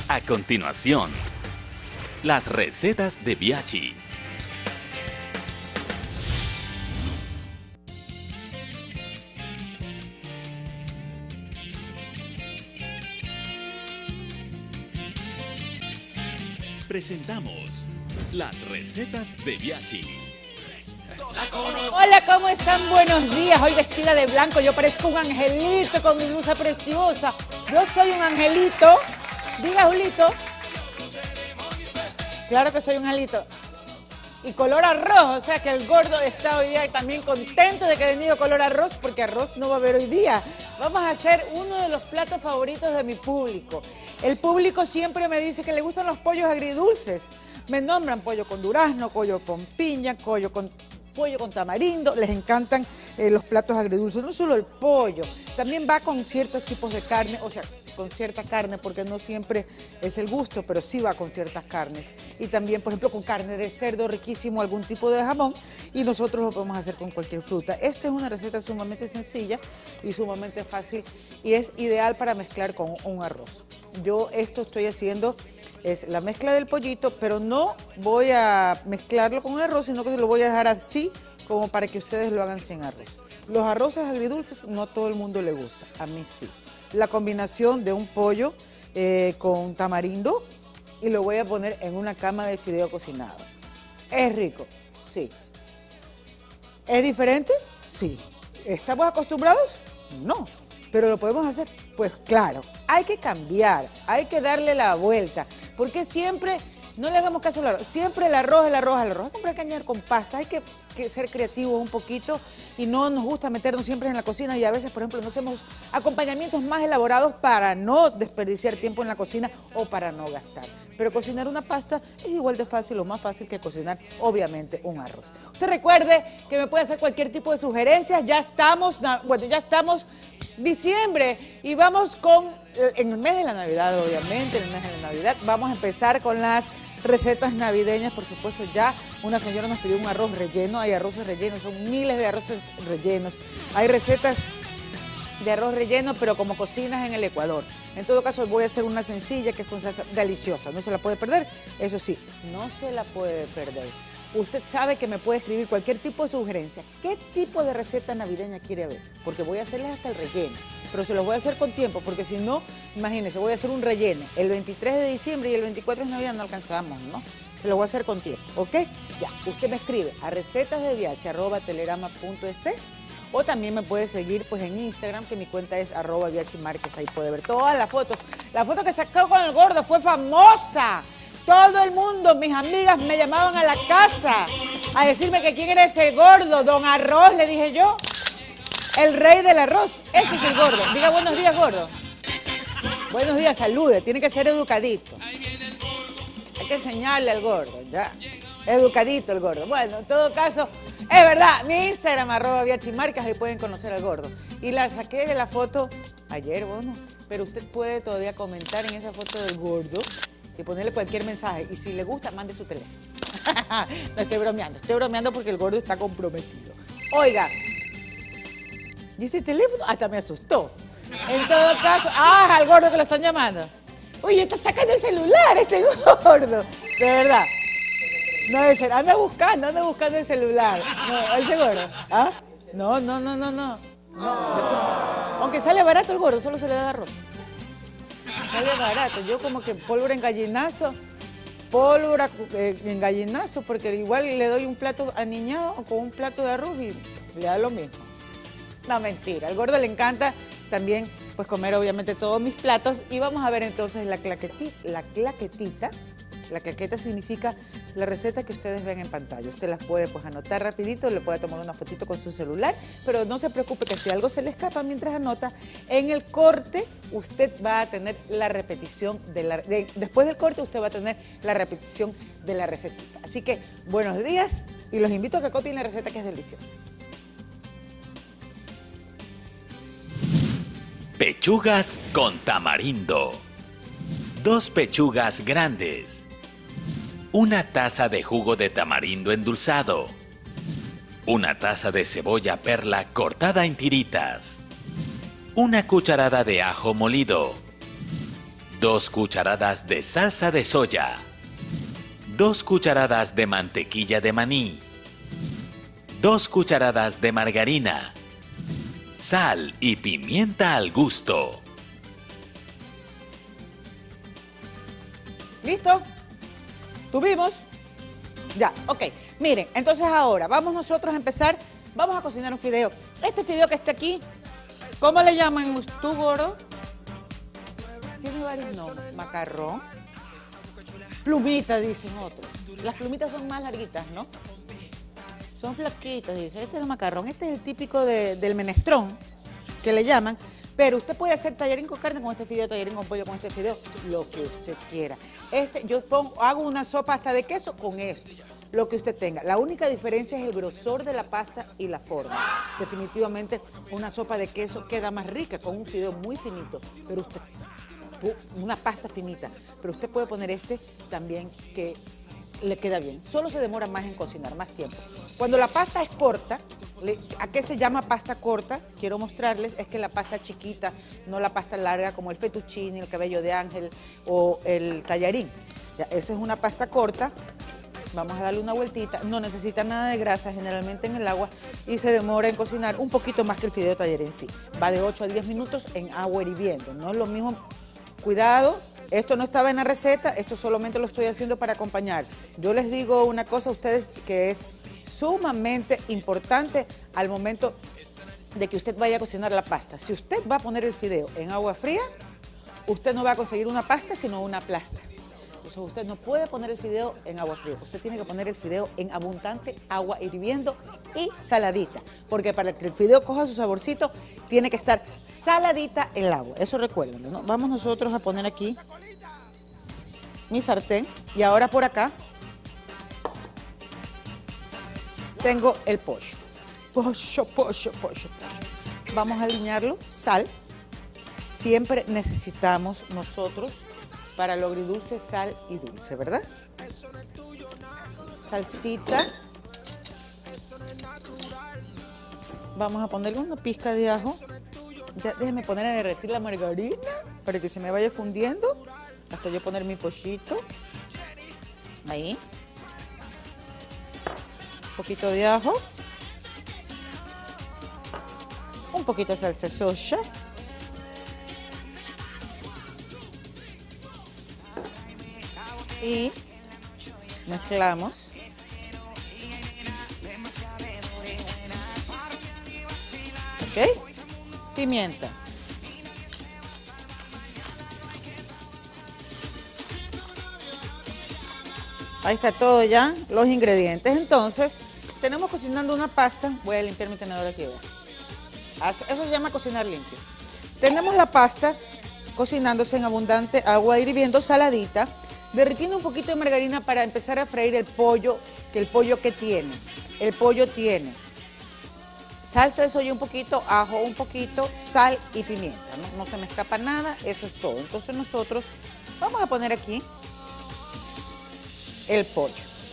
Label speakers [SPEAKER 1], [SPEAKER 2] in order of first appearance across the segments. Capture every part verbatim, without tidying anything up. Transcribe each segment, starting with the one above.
[SPEAKER 1] A continuación, las recetas de Biachi. Presentamos las recetas de Biachi.
[SPEAKER 2] Hola, ¿cómo están? Buenos días. Hoy vestida de blanco, yo parezco un angelito con mi blusa preciosa. Yo soy un angelito. Diga, Julito. Claro que soy un angelito. Y color arroz, o sea que el gordo está hoy día también contento de que ha venido color arroz, porque arroz no va a haber hoy día. Vamos a hacer uno de los platos favoritos de mi público. El público siempre me dice que le gustan los pollos agridulces. Me nombran pollo con durazno, pollo con piña, pollo con, pollo con tamarindo. Les encantan eh, los platos agridulces, no solo el pollo. También va con ciertos tipos de carne, o sea, con cierta carne, porque no siempre es el gusto, pero sí va con ciertas carnes. Y también, por ejemplo, con carne de cerdo riquísimo, algún tipo de jamón, y nosotros lo podemos hacer con cualquier fruta. Esta es una receta sumamente sencilla y sumamente fácil, y es ideal para mezclar con un arroz. Yo esto estoy haciendo, es la mezcla del pollito, pero no voy a mezclarlo con el arroz, sino que se lo voy a dejar así, como para que ustedes lo hagan sin arroz. Los arroces agridulces no a todo el mundo le gusta, a mí sí. La combinación de un pollo eh, con tamarindo y lo voy a poner en una cama de fideo cocinado. ¿Es rico? Sí. ¿Es diferente? Sí. ¿Estamos acostumbrados? No. ¿Pero lo podemos hacer? Pues claro, hay que cambiar, hay que darle la vuelta, porque siempre, no le hagamos caso al arroz, siempre el arroz, el arroz, el arroz, siempre hay que añadir con pasta, hay que, que ser creativos un poquito y no nos gusta meternos siempre en la cocina y a veces, por ejemplo, no hacemos acompañamientos más elaborados para no desperdiciar tiempo en la cocina o para no gastar. Pero cocinar una pasta es igual de fácil o más fácil que cocinar, obviamente, un arroz. Usted recuerde que me puede hacer cualquier tipo de sugerencias, ya estamos, bueno, ya estamos diciembre y vamos con, en el mes de la Navidad, obviamente, en el mes de la Navidad, vamos a empezar con las recetas navideñas, por supuesto. Ya una señora nos pidió un arroz relleno, hay arroces rellenos, son miles de arroces rellenos, hay recetas de arroz relleno, pero como cocinas en el Ecuador. En todo caso, voy a hacer una sencilla que es con salsa deliciosa, no se la puede perder, eso sí, no se la puede perder. Usted sabe que me puede escribir cualquier tipo de sugerencia. ¿Qué tipo de receta navideña quiere ver? Porque voy a hacerles hasta el relleno, pero se los voy a hacer con tiempo, porque si no, imagínense, voy a hacer un relleno el veintitrés de diciembre y el veinticuatro de Navidad, no alcanzamos, ¿no? Se los voy a hacer con tiempo, ¿ok? Ya, usted me escribe a recetasdebiachi arroba telerama punto es o también me puede seguir pues en Instagram, que mi cuenta es arroba Biachi Márquez, ahí puede ver todas las fotos. La foto que sacó con el gordo fue famosa. Todo el mundo, mis amigas me llamaban a la casa a decirme que quién era ese gordo, don Arroz, le dije yo. El rey del arroz, ese es el gordo. Diga buenos días, gordo. Buenos días, salude, tiene que ser educadito. Hay que enseñarle al gordo, ya. Educadito el gordo. Bueno, en todo caso, es verdad, mi Instagram, arroba Biachi Márquez, ahí pueden conocer al gordo. Y la saqué de la foto ayer, bueno, pero usted puede todavía comentar en esa foto del gordo y ponerle cualquier mensaje. Y si le gusta, mande su teléfono. No estoy bromeando, estoy bromeando porque el gordo está comprometido. Oiga, ¿y ese teléfono? Hasta me asustó. En todo caso, ah, al gordo que lo están llamando. Oye, está sacando el celular este gordo. De verdad. No debe ser, anda buscando, anda buscando el celular. No, el gordo. ¿Ah? No, no, no, no, no. no. Aunque sale barato el gordo, solo se le da arroz. Sale barato. Yo como que pólvora en gallinazo, pólvora eh, en gallinazo, porque igual le doy un plato aniñado con un plato de arroz y le da lo mismo. No, mentira. Al gordo le encanta también pues comer obviamente todos mis platos. Y vamos a ver entonces la claquetita. La claquetita. La claqueta significa la receta que ustedes ven en pantalla. Usted las puede pues anotar rapidito, le puede tomar una fotito con su celular, pero no se preocupe que si algo se le escapa mientras anota, en el corte usted va a tener la repetición, de la, de, después del corte usted va a tener la repetición de la recetita. Así que buenos días y los invito a que copien la receta, que es deliciosa.
[SPEAKER 1] Pechugas con tamarindo. Dos pechugas grandes. Una taza de jugo de tamarindo endulzado. Una taza de cebolla perla cortada en tiritas. Una cucharada de ajo molido. dos cucharadas de salsa de soya, dos cucharadas de mantequilla de maní, dos cucharadas de margarina, sal y pimienta al gusto.
[SPEAKER 2] ¿Listo? ¿Tuvimos? Ya, ok. Miren, entonces ahora vamos nosotros a empezar, vamos a cocinar un fideo. Este fideo que está aquí, ¿cómo le llaman tú, gordo? Tiene varios nombres. Macarrón. Plumita, dicen otros. Las plumitas son más larguitas, ¿no? Son flaquitas, dicen. Este es el macarrón. Este es el típico de, del menestrón, que le llaman. Pero usted puede hacer tallarín con carne con este fideo, tallarín con pollo con este fideo, lo que usted quiera. Este, yo pongo, hago una sopa hasta de queso con esto, lo que usted tenga. La única diferencia es el grosor de la pasta y la forma. Definitivamente una sopa de queso queda más rica con un fideo muy finito, pero usted, una pasta finita, pero usted puede poner este también que le queda bien. Solo se demora más en cocinar, más tiempo. Cuando la pasta es corta, ¿a qué se llama pasta corta? Quiero mostrarles, es que la pasta chiquita, no la pasta larga como el fettuccine, el cabello de ángel o el tallarín. Ya, esa es una pasta corta. Vamos a darle una vueltita. No necesita nada de grasa generalmente en el agua y se demora en cocinar un poquito más que el fideo tallarín en sí. Va de ocho a diez minutos en agua hirviendo. No es lo mismo. Cuidado. Esto no estaba en la receta, esto solamente lo estoy haciendo para acompañar. Yo les digo una cosa a ustedes que es sumamente importante al momento de que usted vaya a cocinar la pasta. Si usted va a poner el fideo en agua fría, usted no va a conseguir una pasta, sino una plasta. Entonces usted no puede poner el fideo en agua fría, usted tiene que poner el fideo en abundante agua hirviendo y saladita, porque para que el fideo coja su saborcito, tiene que estar saladita el agua, eso recuerden, ¿no? Vamos nosotros a poner aquí mi sartén y ahora por acá tengo el pollo. Pollo, pollo, pollo, pollo. Vamos a alinearlo, sal. Siempre necesitamos nosotros para lo agridulce sal y dulce, ¿verdad? Salsita. Vamos a ponerle una pizca de ajo. Ya, déjenme poner a derretir la margarina para que se me vaya fundiendo. Hasta yo poner mi pollito. Ahí. Un poquito de ajo. Un poquito de salsa de soya. Y mezclamos. ¿Ok? Pimienta. Ahí está todo ya, los ingredientes. Entonces, tenemos cocinando una pasta. Voy a limpiar mi tenedor aquí. Eso se llama cocinar limpio. Tenemos la pasta cocinándose en abundante agua hirviendo, saladita, derritiendo un poquito de margarina para empezar a freír el pollo, que el pollo que tiene. El pollo tiene salsa de soya un poquito, ajo un poquito, sal y pimienta. No, no se me escapa nada, eso es todo. Entonces nosotros vamos a poner aquí el pollo.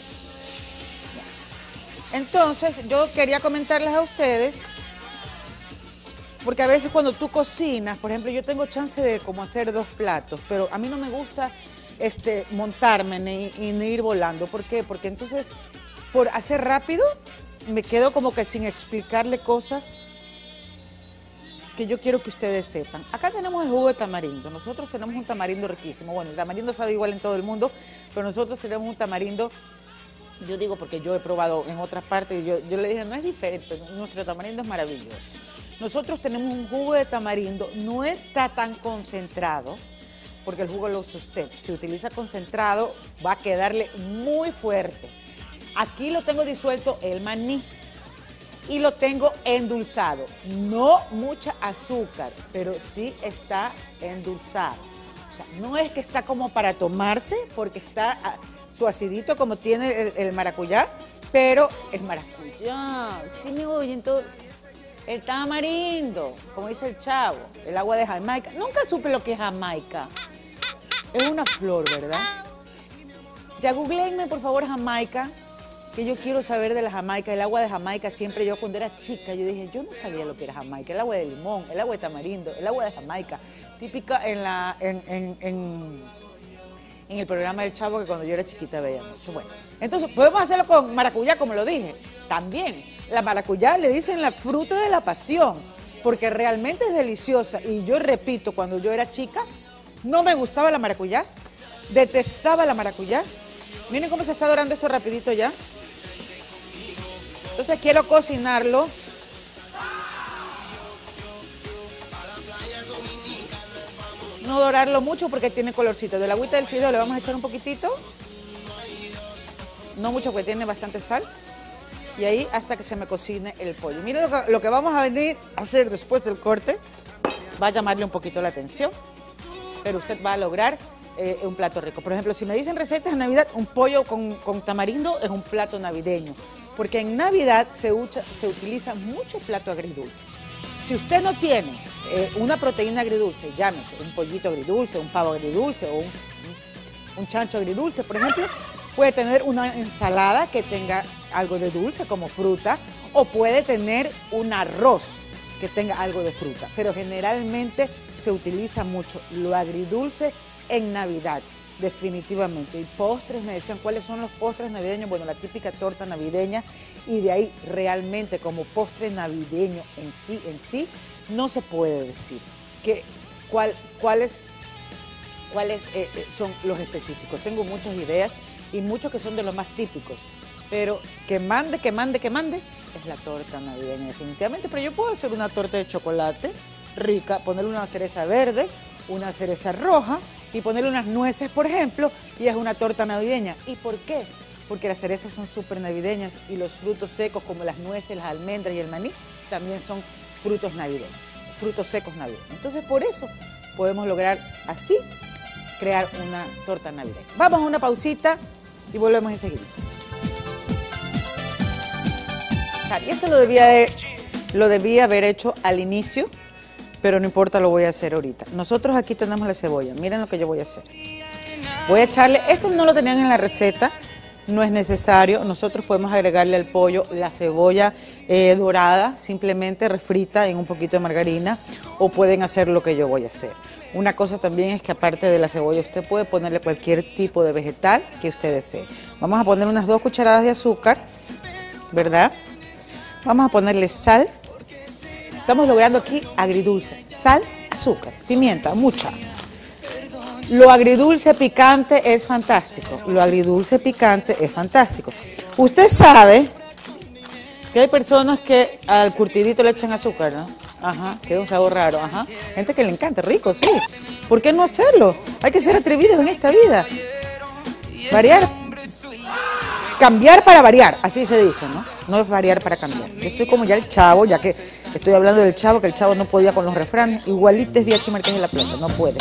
[SPEAKER 2] Entonces yo quería comentarles a ustedes, porque a veces cuando tú cocinas, por ejemplo, yo tengo chance de como hacer dos platos, pero a mí no me gusta este, montarme ni, ni ir volando. ¿Por qué? Porque entonces, por hacer rápido, me quedo como que sin explicarle cosas que yo quiero que ustedes sepan. Acá tenemos el jugo de tamarindo. Nosotros tenemos un tamarindo riquísimo. Bueno, el tamarindo sabe igual en todo el mundo, pero nosotros tenemos un tamarindo, yo digo porque yo he probado en otras partes, y yo, yo le dije, no es diferente, nuestro tamarindo es maravilloso. Nosotros tenemos un jugo de tamarindo, no está tan concentrado, porque el jugo lo usa usted. Si utiliza concentrado, va a quedarle muy fuerte. Aquí lo tengo disuelto el maní y lo tengo endulzado. No mucha azúcar, pero sí está endulzado. O sea, no es que está como para tomarse, porque está su acidito como tiene el, el maracuyá, pero es maracuyá. Sí me oyen todo. El tamarindo, como dice el chavo, el agua de Jamaica. Nunca supe lo que es Jamaica. Es una flor, ¿verdad? Ya googleenme, por favor, Jamaica, que yo quiero saber de la Jamaica. El agua de Jamaica, siempre yo cuando era chica, yo dije, yo no sabía lo que era Jamaica. El agua de limón, el agua de tamarindo, el agua de Jamaica. típica en, la, en, en, en, en el programa del Chavo que cuando yo era chiquita veíamos. Bueno, entonces podemos hacerlo con maracuyá, como lo dije. También, la maracuyá le dicen la fruta de la pasión, porque realmente es deliciosa. Y yo repito, cuando yo era chica, no me gustaba la maracuyá, detestaba la maracuyá. Miren cómo se está dorando esto rapidito ya. Entonces quiero cocinarlo. No dorarlo mucho porque tiene colorcito. De la agüita del fideo le vamos a echar un poquitito. No mucho porque tiene bastante sal. Y ahí hasta que se me cocine el pollo. Miren lo que, lo que vamos a venir a hacer después del corte. Va a llamarle un poquito la atención. Pero usted va a lograr eh, un plato rico. Por ejemplo, si me dicen recetas de Navidad, un pollo con, con tamarindo es un plato navideño. Porque en Navidad se, usa, se utiliza mucho plato agridulce. Si usted no tiene eh, una proteína agridulce, llámese un pollito agridulce, un pavo agridulce o un, un chancho agridulce, por ejemplo, puede tener una ensalada que tenga algo de dulce como fruta o puede tener un arroz que tenga algo de fruta. Pero generalmente se utiliza mucho lo agridulce en Navidad, definitivamente. Y postres, me decían, ¿cuáles son los postres navideños? Bueno, la típica torta navideña, y de ahí realmente como postre navideño en sí, en sí, no se puede decir que, cuál, cuáles, cuáles eh, son los específicos. Tengo muchas ideas y muchos que son de los más típicos, pero que mande, que mande, que mande, es la torta navideña definitivamente. Pero yo puedo hacer una torta de chocolate rica, ponerle una cereza verde, una cereza roja y ponerle unas nueces, por ejemplo, y es una torta navideña. ¿Y por qué? Porque las cerezas son súper navideñas y los frutos secos como las nueces, las almendras y el maní también son frutos navideños, frutos secos navideños. Entonces, por eso podemos lograr así crear una torta navideña. Vamos a una pausita y volvemos enseguida. Y esto lo debía, lo debía haber hecho al inicio, pero no importa, lo voy a hacer ahorita. Nosotros aquí tenemos la cebolla. Miren lo que yo voy a hacer. Voy a echarle, esto no lo tenían en la receta, no es necesario. Nosotros podemos agregarle al pollo la cebolla eh, dorada, simplemente refrita en un poquito de margarina, o pueden hacer lo que yo voy a hacer. Una cosa también es que aparte de la cebolla, usted puede ponerle cualquier tipo de vegetal que usted desee. Vamos a poner unas dos cucharadas de azúcar, ¿verdad? Vamos a ponerle sal. Estamos logrando aquí agridulce. Sal, azúcar, pimienta, mucha. Lo agridulce picante es fantástico. Lo agridulce picante es fantástico. Usted sabe que hay personas que al curtidito le echan azúcar, ¿no? Ajá, queda un sabor raro, ajá. Gente que le encanta, rico, sí. ¿Por qué no hacerlo? Hay que ser atrevidos en esta vida. Variar. Cambiar para variar, así se dice, ¿no? No es variar para cambiar. Yo estoy como ya el Chavo, ya que estoy hablando del Chavo, que el Chavo no podía con los refranes. Igualito es Viachi Márquez de la Plata, no puede.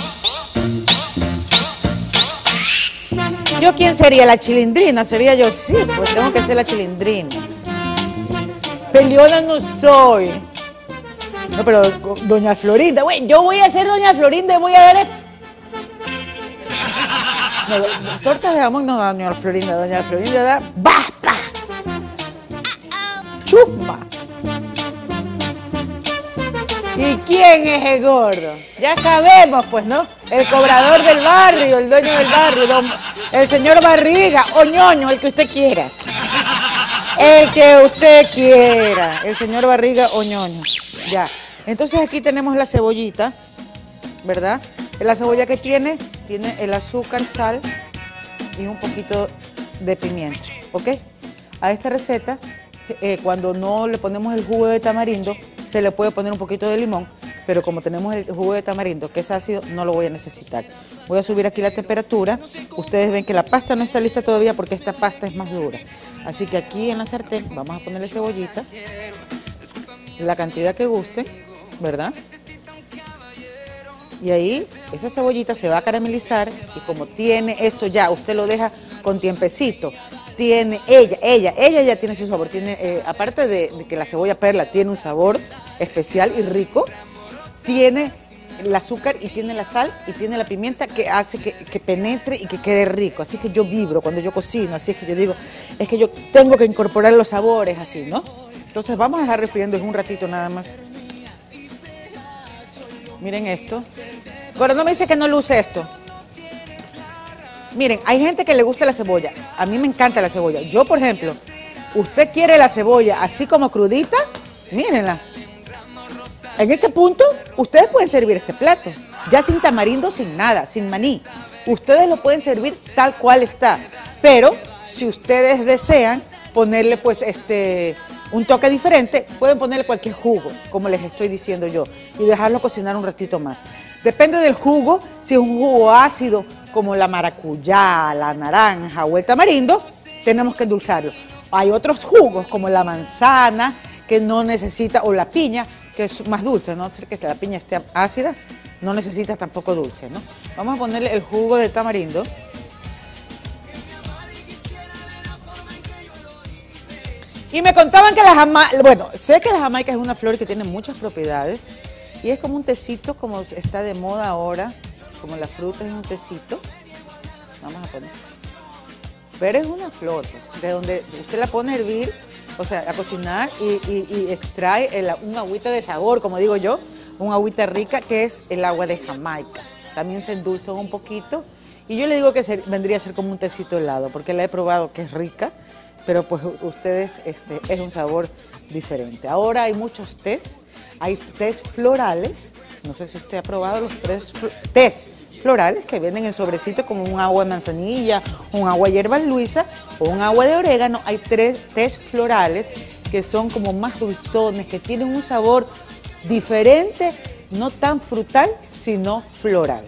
[SPEAKER 2] ¿Yo quién sería? ¿La Chilindrina? ¿Sería yo? Sí, pues tengo que ser la Chilindrina. Peleona no soy. No, pero doña Florinda, güey, yo voy a ser doña Florinda y voy a darle... No, tortas de jamón no, doña Florinda, doña Florinda da... ¡Basta! ¡Chusma! ¿Y quién es el gordo? Ya sabemos, pues, ¿no? El cobrador del barrio, el dueño del barrio, don, el señor Barriga, o ñoño, el que usted quiera. El que usted quiera, el señor Barriga o ñoño. Ya. Entonces aquí tenemos la cebollita, ¿verdad? La cebolla que tiene, tiene el azúcar, sal y un poquito de pimienta, ¿ok? A esta receta, eh, cuando no le ponemos el jugo de tamarindo, se le puede poner un poquito de limón, pero como tenemos el jugo de tamarindo, que es ácido, no lo voy a necesitar. Voy a subir aquí la temperatura. Ustedes ven que la pasta no está lista todavía porque esta pasta es más dura. Así que aquí en la sartén vamos a ponerle cebollita, la cantidad que guste, ¿verdad? Y ahí esa cebollita se va a caramelizar y como tiene esto ya, usted lo deja con tiempecito. Tiene ella, ella, ella ya tiene su sabor. Tiene, eh, aparte de, de que la cebolla perla tiene un sabor especial y rico, tiene el azúcar y tiene la sal y tiene la pimienta que hace que, que penetre y que quede rico. Así que yo vibro cuando yo cocino, así es que yo digo, es que yo tengo que incorporar los sabores así, ¿no? Entonces vamos a dejar refriendo un ratito nada más. Miren esto. Gordo, no me dice que no luce esto. Miren, hay gente que le gusta la cebolla. A mí me encanta la cebolla. Yo, por ejemplo, usted quiere la cebolla así como crudita, mírenla. En ese punto, ustedes pueden servir este plato. Ya sin tamarindo, sin nada, sin maní. Ustedes lo pueden servir tal cual está. Pero, si ustedes desean ponerle pues este un toque diferente, pueden ponerle cualquier jugo, como les estoy diciendo yo, y dejarlo cocinar un ratito más. Depende del jugo, si es un jugo ácido, como la maracuyá, la naranja o el tamarindo, tenemos que endulzarlo. Hay otros jugos, como la manzana, que no necesita, o la piña, que es más dulce, no sé que la piña esté ácida, no necesita tampoco dulce, ¿no? Vamos a ponerle el jugo de tamarindo. Y me contaban que la jamaica, bueno, sé que la jamaica es una flor que tiene muchas propiedades y es como un tecito, como está de moda ahora, como la fruta es un tecito. Vamos a poner. Pero es una flor, pues, de donde usted la pone a hervir, o sea, a cocinar y, y, y extrae el, un agüita de sabor, como digo yo, un agüita rica que es el agua de Jamaica. También se endulza un poquito y yo le digo que se, vendría a ser como un tecito helado, porque la he probado que es rica. Pero pues ustedes, este, es un sabor diferente. Ahora hay muchos tés, hay tés florales, no sé si usted ha probado los tés, tés florales que vienen en sobrecito como un agua de manzanilla, un agua de hierba luisa o un agua de orégano. Hay tres tés florales que son como más dulzones, que tienen un sabor diferente, no tan frutal, sino floral.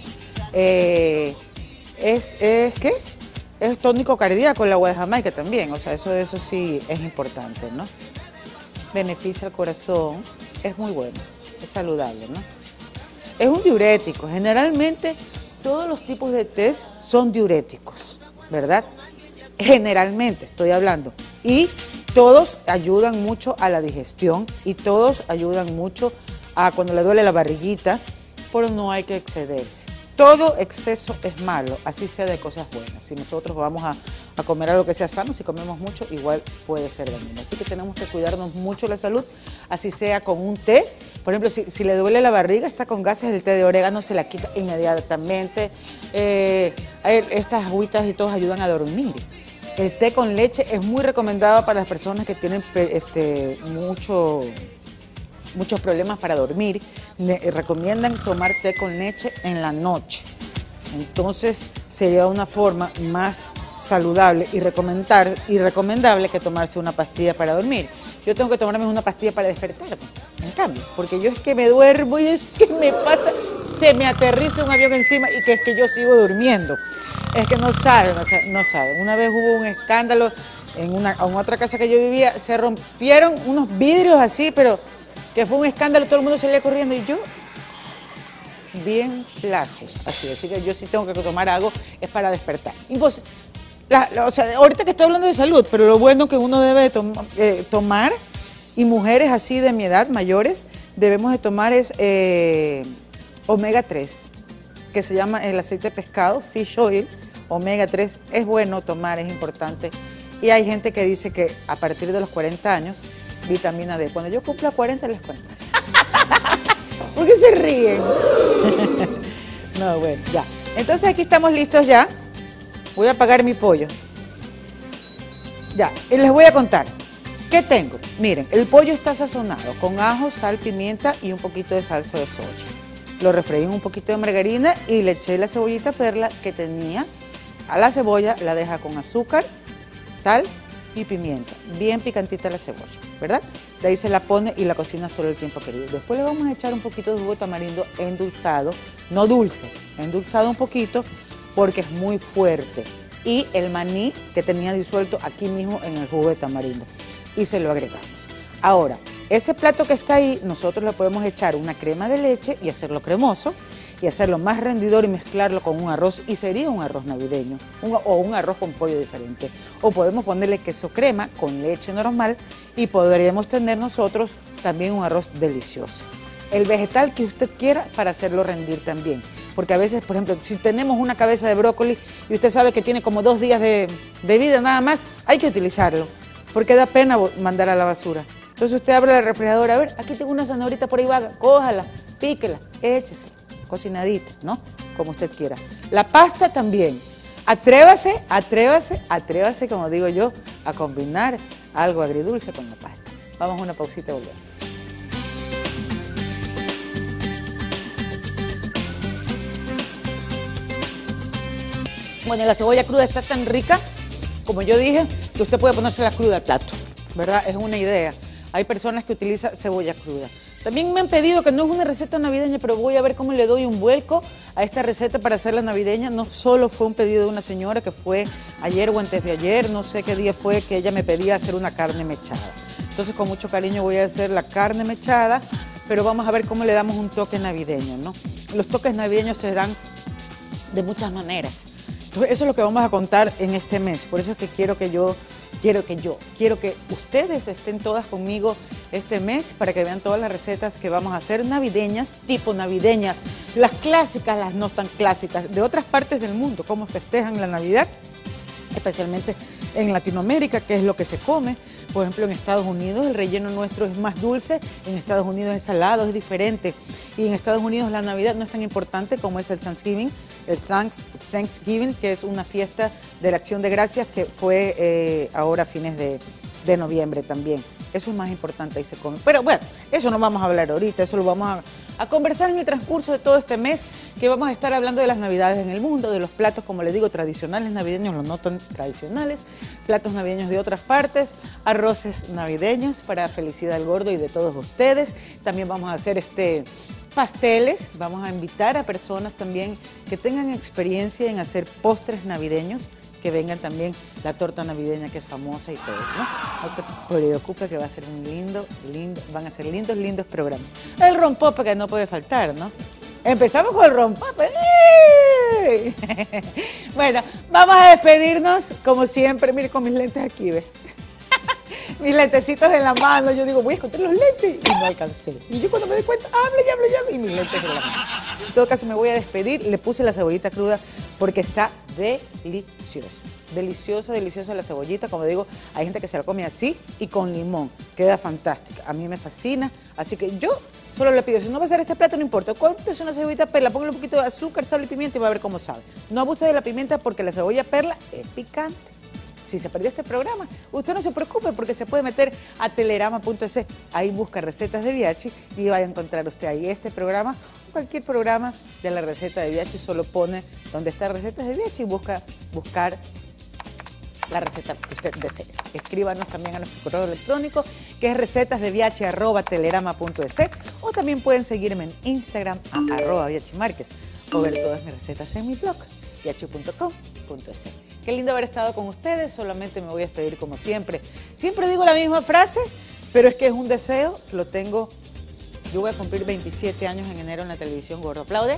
[SPEAKER 2] Eh, es, es, ¿qué? Es tónico cardíaco el agua de Jamaica también, o sea, eso, eso sí es importante, ¿no? Beneficia el corazón, es muy bueno, es saludable, ¿no? Es un diurético, generalmente todos los tipos de té son diuréticos, ¿verdad? Generalmente estoy hablando. Y todos ayudan mucho a la digestión y todos ayudan mucho a cuando le duele la barriguita, pero no hay que excederse. Todo exceso es malo, así sea de cosas buenas. Si nosotros vamos a, a comer algo que sea sano, si comemos mucho, igual puede ser dañino. Así que tenemos que cuidarnos mucho la salud, así sea con un té. Por ejemplo, si, si le duele la barriga, está con gases, el té de orégano se la quita inmediatamente. Eh, estas agüitas y todos ayudan a dormir. El té con leche es muy recomendado para las personas que tienen este, mucho... muchos problemas para dormir. Le recomiendan tomar té con leche en la noche. Entonces sería una forma más saludable y, recomendar, y recomendable que tomarse una pastilla para dormir. Yo tengo que tomarme una pastilla para despertarme, en cambio, porque yo es que me duermo y es que me pasa, se me aterriza un avión encima y que es que yo sigo durmiendo. Es que no saben, no saben. No saben. Una vez hubo un escándalo en, una, en otra casa que yo vivía, se rompieron unos vidrios así, pero que fue un escándalo, todo el mundo salía corriendo y yo bien plácido, así, así que yo sí tengo que tomar algo, es para despertar. Y pues, la, la, o sea, ahorita que estoy hablando de salud, pero lo bueno que uno debe de tom, eh, tomar, y mujeres así de mi edad, mayores, debemos de tomar es eh, omega tres, que se llama el aceite de pescado, fish oil, omega tres, es bueno tomar, es importante. Y hay gente que dice que a partir de los cuarenta años, vitamina D. Cuando yo cumpla cuarenta les cuento. ¿Por qué se ríen? No, bueno, ya. Entonces aquí estamos listos ya. Voy a apagar mi pollo. Ya, y les voy a contar. ¿Qué tengo? Miren, el pollo está sazonado con ajo, sal, pimienta y un poquito de salsa de soya. Lo refreí en un poquito de margarina y le eché la cebollita perla que tenía. A la cebolla la deja con azúcar, sal y pimienta, bien picantita la cebolla, ¿verdad? De ahí se la pone y la cocina solo el tiempo querido. Después le vamos a echar un poquito de jugo de tamarindo endulzado, no dulce, endulzado un poquito porque es muy fuerte. Y el maní que tenía disuelto aquí mismo en el jugo de tamarindo. Y se lo agregamos. Ahora, ese plato que está ahí, nosotros le podemos echar una crema de leche y hacerlo cremoso, y hacerlo más rendidor y mezclarlo con un arroz, y sería un arroz navideño, un, o un arroz con pollo diferente. O podemos ponerle queso crema con leche normal y podríamos tener nosotros también un arroz delicioso. El vegetal que usted quiera para hacerlo rendir también. Porque a veces, por ejemplo, si tenemos una cabeza de brócoli y usted sabe que tiene como dos días de, de vida nada más, hay que utilizarlo, porque da pena mandar a la basura. Entonces usted abre la refrigeradora, a ver, aquí tengo una zanahorita por ahí vaga, cójala, píquela, échese, cocinadita, ¿no? Como usted quiera. La pasta también. Atrévase, atrévase, atrévase, como digo yo, a combinar algo agridulce con la pasta. Vamos a una pausita y volvemos. Bueno, la cebolla cruda está tan rica, como yo dije, que usted puede ponerse la cruda al plato, ¿verdad? Es una idea. Hay personas que utilizan cebolla cruda. También me han pedido, que no es una receta navideña, pero voy a ver cómo le doy un vuelco a esta receta para hacerla navideña. No solo fue un pedido de una señora que fue ayer o antes de ayer, no sé qué día fue, que ella me pedía hacer una carne mechada. Entonces con mucho cariño voy a hacer la carne mechada, pero vamos a ver cómo le damos un toque navideño, ¿no? Los toques navideños se dan de muchas maneras. Entonces eso es lo que vamos a contar en este mes. Por eso es que quiero que yo... Quiero que yo, quiero que ustedes estén todas conmigo este mes para que vean todas las recetas que vamos a hacer navideñas, tipo navideñas, las clásicas, las no tan clásicas, de otras partes del mundo, cómo festejan la Navidad, especialmente en Latinoamérica, qué es lo que se come. Por ejemplo, en Estados Unidos el relleno nuestro es más dulce, en Estados Unidos es salado, es diferente. Y en Estados Unidos la Navidad no es tan importante como es el Thanksgiving, el Thanksgiving, que es una fiesta de la Acción de Gracias que fue eh, ahora a fines de, de noviembre también. Eso es más importante, ahí se come. Pero bueno, eso no vamos a hablar ahorita, eso lo vamos a, a conversar en el transcurso de todo este mes, que vamos a estar hablando de las Navidades en el mundo, de los platos, como les digo, tradicionales navideños, los no tan tradicionales, platos navideños de otras partes, arroces navideños para felicidad del gordo y de todos ustedes. También vamos a hacer este... pasteles, vamos a invitar a personas también que tengan experiencia en hacer postres navideños, que vengan también la torta navideña que es famosa y todo, ¿no? No se preocupe que va a ser un lindo, lindo, van a ser lindos, lindos programas. El rompope que no puede faltar, ¿no? Empezamos con el rompope. ¡Eh! Bueno, vamos a despedirnos como siempre, mire con mis lentes aquí, ¿ves? Mis lentecitos en la mano, yo digo, voy a esconder los lentes y no alcancé. Y yo cuando me doy cuenta, hablo y hablo y hablo y mis lentes en la mano. En todo caso me voy a despedir, le puse la cebollita cruda porque está deliciosa. Deliciosa, deliciosa la cebollita, como digo, hay gente que se la come así y con limón, queda fantástica. A mí me fascina, así que yo solo le pido, si no va a hacer este plato, no importa, córtese una cebollita perla, póngale un poquito de azúcar, sal y pimienta y va a ver cómo sabe. No abuse de la pimienta porque la cebolla perla es picante. Si se perdió este programa, usted no se preocupe porque se puede meter a telerama punto es, ahí busca recetas de Viachi y va a encontrar usted ahí este programa, cualquier programa de la receta de Viachi, solo pone donde está recetas de Viachi y busca buscar la receta que usted desee. Escríbanos también a nuestro correo electrónico, que es recetasdeviachi arroba telerama punto es, o también pueden seguirme en Instagram a arroba Viachi Márquez o ver todas mis recetas en mi blog, viachi punto com punto es. Qué lindo haber estado con ustedes, solamente me voy a despedir como siempre. Siempre digo la misma frase, pero es que es un deseo, lo tengo. Yo voy a cumplir veintisiete años en enero en la televisión, gordo. ¿Aplaude?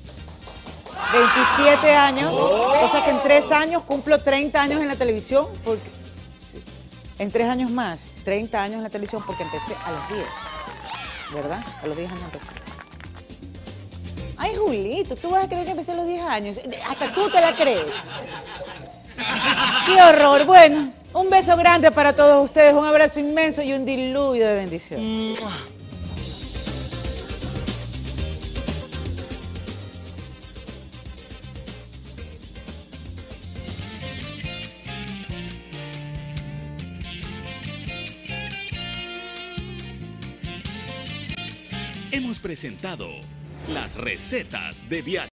[SPEAKER 2] veintisiete años, o sea que en tres años cumplo treinta años en la televisión, porque sí, en tres años más, treinta años en la televisión, porque empecé a los diez, ¿verdad? A los diez años empecé. Ay, Julito, ¿tú vas a creer que empecé a los diez años? Hasta tú te la crees. ¡Qué horror! Bueno, un beso grande para todos ustedes, un abrazo inmenso y un diluvio de bendiciones.
[SPEAKER 1] Hemos presentado las recetas de Viachi.